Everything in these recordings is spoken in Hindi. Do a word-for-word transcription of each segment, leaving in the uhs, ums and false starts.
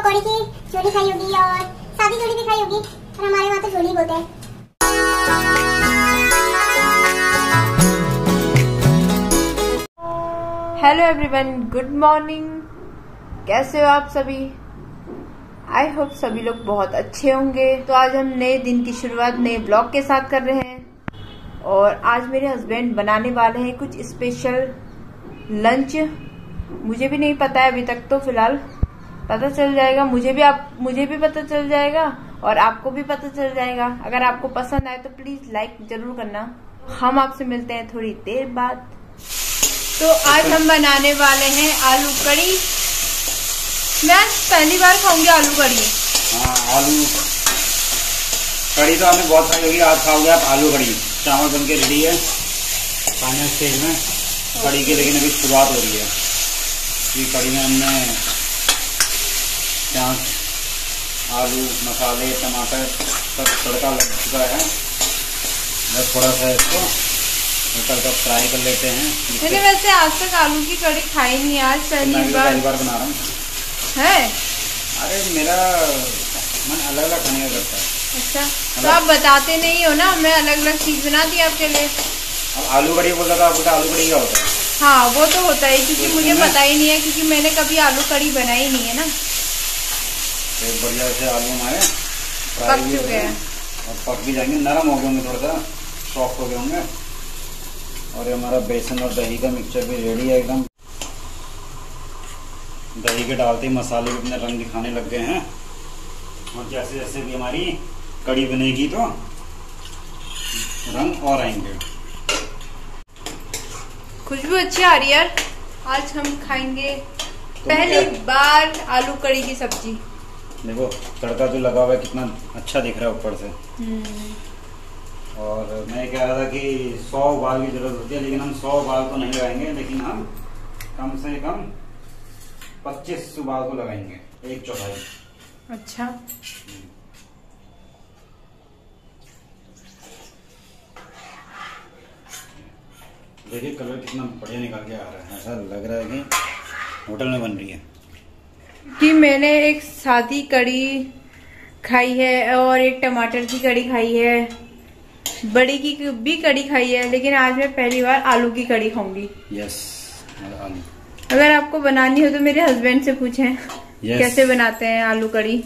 पकौड़ी की छोली खाई होगी और सादी छोली भी खाई होगी, और हमारे वहाँ तो छोली बोलते हैं। Hello everyone, good morning. कैसे हो आप सभी? आई होप सभी लोग बहुत अच्छे होंगे। तो आज हम नए दिन की शुरुआत नए ब्लॉग के साथ कर रहे हैं, और आज मेरे हस्बैंड बनाने वाले हैं कुछ स्पेशल लंच। मुझे भी नहीं पता है अभी तक, तो फिलहाल पता चल जाएगा। मुझे भी आप मुझे भी पता चल जाएगा और आपको भी पता चल जाएगा। अगर आपको पसंद आए तो प्लीज लाइक जरूर करना। हम आपसे मिलते हैं थोड़ी देर बाद। तो आज हम बनाने वाले हैं आलू कड़ी। मैं आज पहली बार खाऊंगी आलू कड़ी। हाँ, आलू कड़ी तो हमें बहुत खाई होगी, आज खाओगे आप आलू कड़ी। चावल बनके रेडी है फाइनल स्टेज में कड़ी की, लेकिन अभी शुरुआत हो रही है। ये कड़ी में हमने प्याज, आलू, मसाले, टमाटर सब तड़का लग चुका है। बस थोड़ा सा इसको निकल कर फ्राई कर लेते हैं। मैंने वैसे आज तक आलू की कड़ी खाई नहीं, आज पहली बार पहली बार बना रहा हूँ है। अरे मेरा मन अलग अलग खाने का करता है। अच्छा, तो आप बताते नहीं हो ना, मैं अलग अलग चीज बनाती आपके लिए। अब आलू कड़ी बोला था आपको, आलू कड़ी क्या होता है? हाँ, वो तो होता है, क्योंकि मुझे पता ही नहीं है, क्योंकि मैंने कभी आलू कड़ी बनाई नहीं है ना। एक बढ़िया से आलू हमारे पक चुके हैं और पक भी जाएंगे, नरम हो गए होंगे, थोड़ा सा सॉफ्ट हो गए होंगे। और ये हमारा बेसन और दही का मिक्सचर भी रेडी है एकदम। दही के डालते ही मसाले भी अपने रंग दिखाने लग गए हैं, और जैसे जैसे भी हमारी कड़ी बनेगी तो रंग और आएंगे। खुशबू अच्छी आ रही है यार। आज हम खाएंगे पहली बार आलू कड़ी की सब्जी। देखो तड़का जो लगा हुआ है कितना अच्छा दिख रहा है ऊपर से। और मैं कह रहा था कि सौ उबाल की जरूरत होती है, लेकिन हम सौ उबाल तो नहीं लगाएंगे, लेकिन हम कम से कम पच्चीस उबाल को लगाएंगे, एक चौथाई। अच्छा, देखिए कलर कितना बढ़िया निकल के आ रहा है, ऐसा लग रहा है कि होटल में बन रही है। कि मैंने एक सादी कड़ी खाई है और एक टमाटर की कड़ी खाई है, बड़ी की भी कड़ी खाई है, लेकिन आज मैं पहली बार आलू की कड़ी खाऊंगी। यस, आलू। अगर आपको बनानी हो तो मेरे हस्बैंड से पूछें yes. कैसे बनाते हैं आलू कड़ी।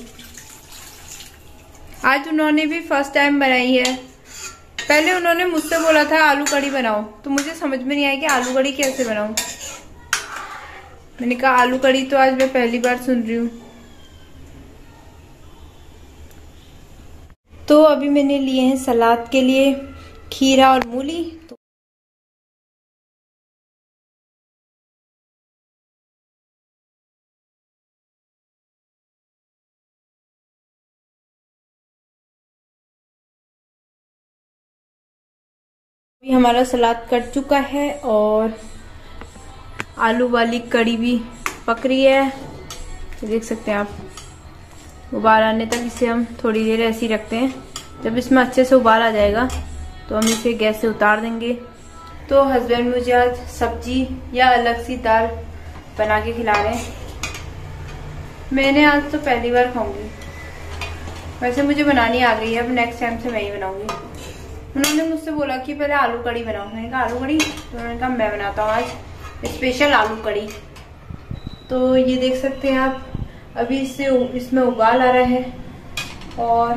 आज उन्होंने भी फर्स्ट टाइम बनाई है। पहले उन्होंने मुझसे बोला था आलू कड़ी बनाओ, तो मुझे समझ में नहीं आया कि आलू कड़ी कैसे बनाऊं। मैंने कहा आलू कड़ी तो आज मैं पहली बार सुन रही हूँ। तो अभी मैंने लिए हैं सलाद के लिए खीरा और मूली। तो अभी हमारा सलाद कट चुका है और आलू वाली कड़ी भी पक रही है। तो देख सकते हैं आप, उबाल आने तक इसे हम थोड़ी देर ऐसे ही रखते हैं। जब इसमें अच्छे से उबाल आ जाएगा तो हम इसे गैस से उतार देंगे। तो हस्बैंड मुझे आज सब्जी या अलग सी दाल बना के खिला रहे हैं। मैंने आज तो पहली बार खाऊंगी, वैसे मुझे बनानी आ गई है, अब नेक्स्ट टाइम से मैं ही बनाऊंगी। उन्होंने मुझसे बोला कि पहले आलू कड़ी बनाओ, मैंने कहा आलू कड़ी, तो उन्होंने कहा मैं बनाता हूँ आज स्पेशल आलू कड़ी। तो ये देख सकते हैं आप, अभी इससे इसमें उबाल आ रहा है, और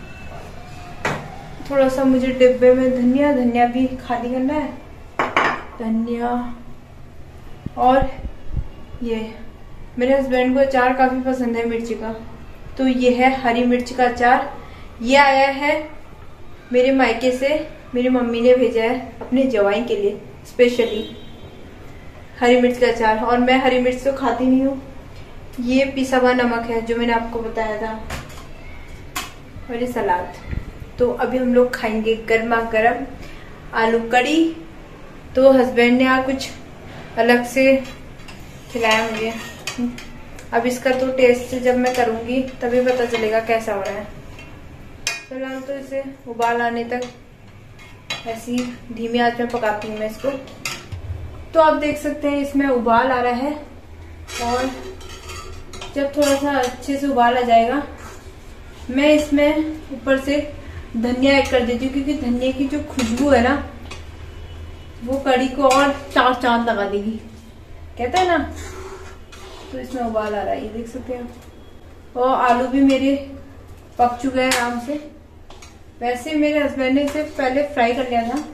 थोड़ा सा मुझे डिब्बे में धनिया धनिया भी खाली करना है, धनिया। और ये मेरे हस्बैंड को अचार काफी पसंद है मिर्ची का, तो ये है हरी मिर्च का अचार। ये आया है मेरे मायके से, मेरी मम्मी ने भेजा है अपने जवाई के लिए स्पेशली हरी मिर्च का अचार, और मैं हरी मिर्च तो खाती नहीं हूँ। ये पिसा हुआ नमक है जो मैंने आपको बताया था, और ये सलाद। तो अभी हम लोग खाएंगे गर्मा गर्म आलू कड़ी। तो हस्बैंड ने यहाँ कुछ अलग से खिलाया मुझे। अब इसका तो टेस्ट जब मैं करूंगी तभी पता चलेगा कैसा हो रहा है। फिलहाल तो इसे उबाल आने तक ऐसी धीमी आंच में पकाती हूँ मैं इसको। तो आप देख सकते हैं इसमें उबाल आ रहा है, और जब थोड़ा सा अच्छे से उबाल आ जाएगा मैं इसमें ऊपर से धनिया ऐड कर देती हूँ, क्योंकि धनिया की जो खुशबू है ना वो कड़ी को और चार चांद लगा देगी, कहते हैं ना। तो इसमें उबाल आ रहा है, ये देख सकते हैं। और आलू भी मेरे पक चुके हैं आराम से। वैसे मेरे हस्बैंड ने इसे पहले फ्राई कर लिया था।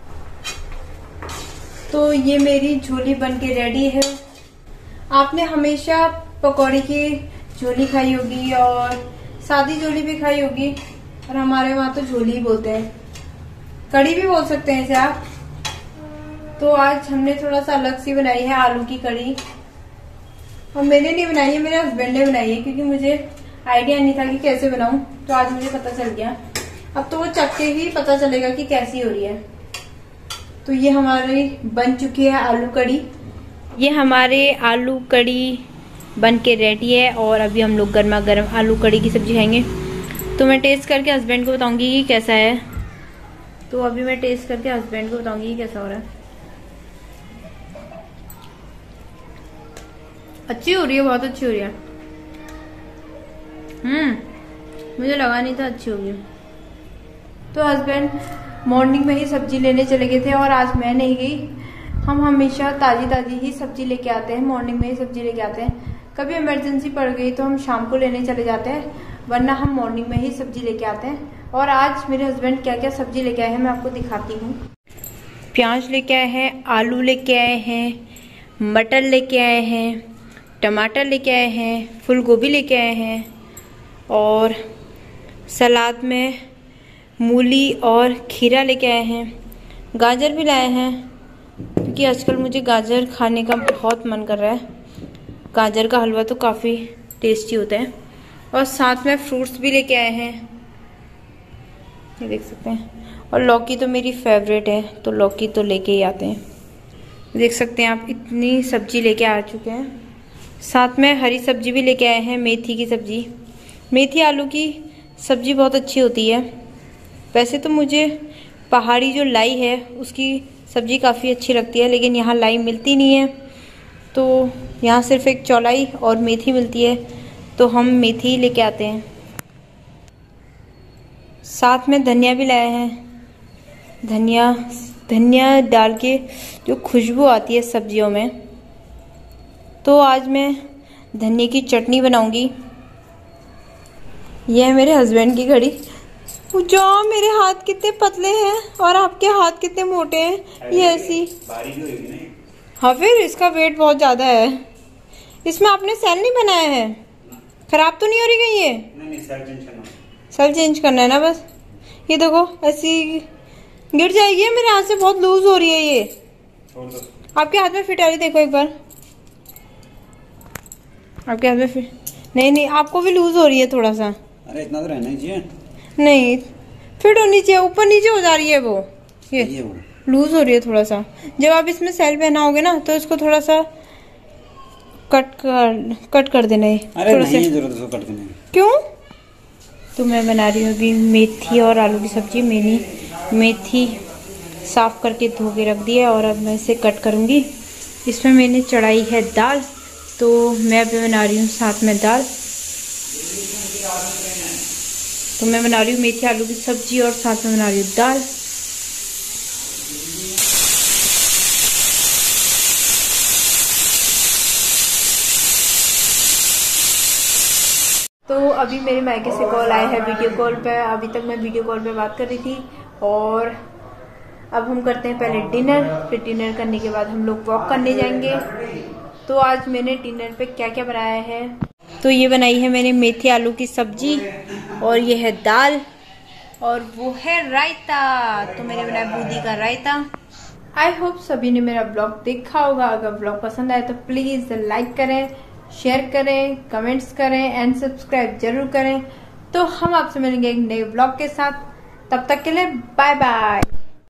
तो ये मेरी झोली बन के रेडी है। आपने हमेशा पकौड़ी की झोली खाई होगी और सादी झोली भी खाई होगी, और हमारे वहां तो झोली ही बोलते हैं, कड़ी भी बोल सकते हैं इसे आप। तो आज हमने थोड़ा सा अलग सी बनाई है आलू की कड़ी, और मैंने नहीं बनाई है, मेरे हस्बैंड ने बनाई है, क्योंकि मुझे आइडिया नहीं था कि कैसे बनाऊं। तो आज मुझे पता चल गया। अब तो वो चख के ही पता चलेगा कि कैसी हो रही है। तो ये हमारी बन चुकी है आलू कड़ी। ये हमारे आलू कड़ी बन के रेडी है, और अभी हम लोग गर्मा गर्म आलू कड़ी की सब्जी खाएंगे। तो मैं टेस्ट करके हस्बैंड को बताऊंगी कि कैसा है। तो अभी मैं टेस्ट करके हस्बैंड को बताऊंगी कि कैसा हो रहा है। अच्छी हो रही है, बहुत अच्छी हो रही है। हम्म मुझे लगा नहीं था अच्छी होगी। तो हस्बैंड मॉर्निंग में ही सब्जी लेने चले गए थे, और आज मैं नहीं गई। हम हमेशा ताजी ताजी ही सब्जी लेके आते हैं, मॉर्निंग में ही सब्जी लेके आते हैं। कभी इमरजेंसी पड़ गई तो हम शाम को लेने चले जाते हैं, वरना हम मॉर्निंग में ही सब्जी लेके आते हैं। और आज मेरे हस्बैंड क्या क्या सब्जी लेके आए हैं मैं आपको दिखाती हूँ। प्याज लेके आए हैं, आलू लेके आए हैं, मटर लेके आए हैं, टमाटर लेके आए हैं, फूल गोभी लेके आए हैं, और सलाद में मूली और खीरा लेके आए हैं। गाजर भी लाए हैं, क्योंकि आजकल मुझे गाजर खाने का बहुत मन कर रहा है। गाजर का हलवा तो काफ़ी टेस्टी होता है। और साथ में फ्रूट्स भी लेके आए हैं, ये देख सकते हैं। और लौकी तो मेरी फेवरेट है, तो लौकी तो लेके ही आते हैं। देख सकते हैं आप, इतनी सब्जी लेके आ चुके हैं। साथ में हरी सब्जी भी लेके आए हैं, मेथी की सब्जी। मेथी आलू की सब्जी बहुत अच्छी होती है। वैसे तो मुझे पहाड़ी जो लाई है उसकी सब्जी काफ़ी अच्छी लगती है, लेकिन यहाँ लाई मिलती नहीं है, तो यहाँ सिर्फ एक चौलाई और मेथी मिलती है, तो हम मेथी लेके आते हैं। साथ में धनिया भी लाए हैं। धनिया धनिया डाल के जो खुशबू आती है सब्जियों में, तो आज मैं धनिया की चटनी बनाऊंगी। यह है मेरे हस्बैंड की घड़ी। जो मेरे हाथ कितने पतले हैं और आपके हाथ कितने मोटे हैं, ये ऐसी। हाँ, फिर इसका वेट बहुत ज्यादा है। इसमें आपने सेल नहीं बनाया है, खराब तो नहीं हो रही गई ये? नहीं, सेल चेंज करना सेल चेंज करना है ना बस। ये देखो ऐसी गिर जाएगी, मेरे हाथ से बहुत लूज हो रही है ये। आपके हाथ में फिट आ रही, देखो एक बार आपके हाथ में फिट। नहीं नहीं, आपको भी लूज हो रही है थोड़ा सा। अरे इतना तो रहना ही चाहिए। नहीं, फिट होनी चाहिए, ऊपर नीचे हो जा रही है वो, ये, ये वो लूज हो रही है थोड़ा सा। जब आप इसमें सेल पहनाओगे ना तो इसको थोड़ा सा कट कर कट कर देना है। अरे नहीं जरूरत है कट करने की। क्यों? तो मैं बना रही हूँ अभी मेथी और आलू की सब्जी। मैंने मेथी साफ करके धो के रख दी है, और अब मैं इसे कट करूँगी। इसमें मैंने चढ़ाई है दाल, तो मैं अभी बना रही हूँ साथ में दाल। तो मैं बना रही हूँ मेथी आलू की सब्जी और साथ में बना रही हूँ दाल। तो अभी मेरे मायके से कॉल आया है वीडियो कॉल पे। अभी तक मैं वीडियो कॉल पे बात कर रही थी, और अब हम करते हैं पहले डिनर। फिर डिनर करने के बाद हम लोग वॉक करने जाएंगे। तो आज मैंने डिनर पे क्या क्या बनाया है, तो ये बनाई है मैंने मेथी आलू की सब्जी, और ये है दाल, और वो है रायता। तो मैंने बनाया बूंदी का रायता। आई होप सभी ने मेरा ब्लॉग देखा होगा। अगर ब्लॉग पसंद आए तो प्लीज लाइक करें, शेयर करें, कमेंट्स करें एंड सब्सक्राइब जरूर करें। तो हम आपसे मिलेंगे एक नए ब्लॉग के साथ। तब तक के लिए बाय बाय।